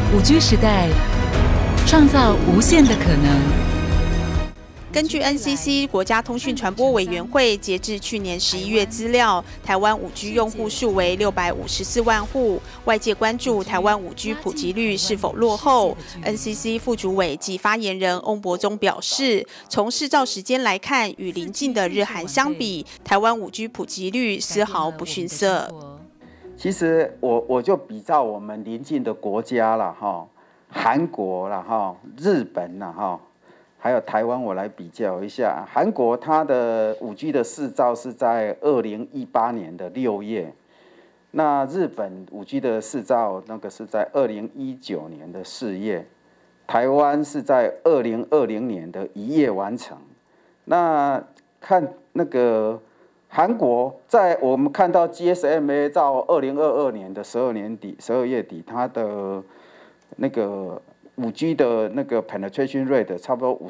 5G 时代，创造无限的可能。 根据 NCC 国家通讯传播委员会截至去年11月资料，台湾5G 用户数为654万户。外界关注台湾5G 普及率是否落后。NCC 副主委及发言人翁博宗表示，从市照时间来看，与邻近的日韩相比，台湾5G 普及率丝毫不逊色。 其实我就比照我们邻近的国家了哈，韩国了哈，日本了哈。还有台湾，我来比较一下。韩国它的5G 的试照是在2018年的6月，那日本5G 的试照那个是在2019年的4月，台湾是在2020年的1月完成。那看那个韩国，在我们看到 GSMA 到2022年的12月底，它的那个5G 的那个 penetration rate 差不多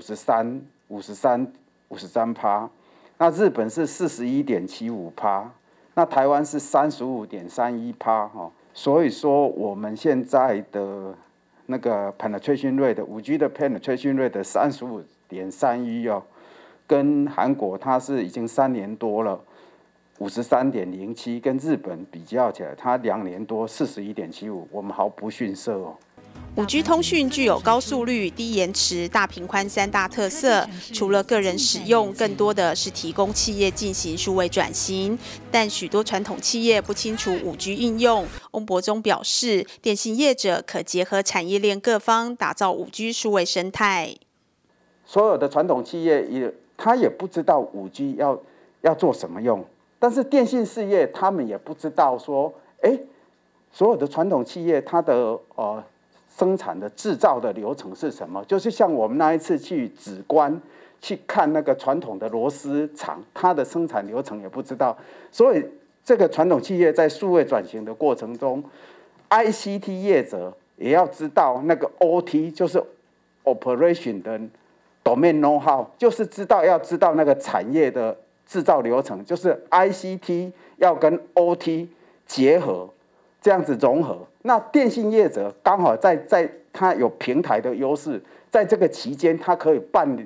53%，那日本是41.75%，那台湾是35.31%哈，所以说我们现在的那个 penetration rate，5G 的 penetration rate 35.31哦，跟韩国它是已经3年多了，53.07，跟日本比较起来，它2年多41.75，我们毫不逊色哦。 5G 通讯具有高速率、低延迟、大频宽3大特色。除了个人使用，更多的是提供企业进行数位转型。但许多传统企业不清楚5G 应用。翁博宗表示，电信业者可结合产业链各方，打造5G 数位生态。 所有的传统企业他也不知道5G 要做什么用，但是电信事业他们也不知道说，所有的传统企业它的生产的制造的流程是什么？就是像我们那一次去直观去看那个传统的螺丝厂，它的生产流程也不知道。所以这个传统企业在数位转型的过程中 ，ICT 业者也要知道那个 OT， 就是 operation 的 domain know-how， 就是要知道那个产业的制造流程，就是 ICT 要跟 OT 结合。这样子融合，那电信业者刚好在它有平台的优势，在这个期间，它可以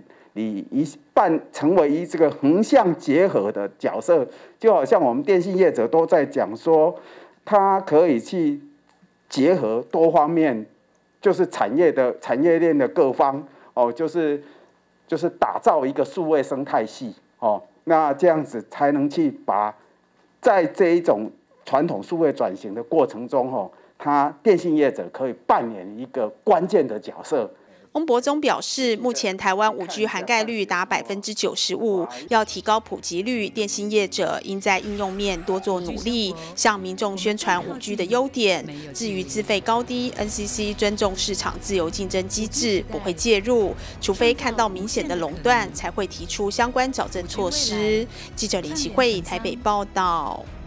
成为这个横向结合的角色，就好像我们电信业者都在讲说，它可以去结合多方面，就是产业链的各方哦，就是打造一个数位生态系哦，那这样子才能去把在这一种传统数位转型的过程中，它电信业者可以扮演一个关键的角色。 翁博宗表示，目前台湾5G 涵盖率达95%，要提高普及率，电信业者应在应用面多做努力，向民众宣传5G 的优点。至于资费高低 ，NCC 尊重市场自由竞争机制，不会介入，除非看到明显的垄断，才会提出相关矫正措施。记者林启慧台北报道。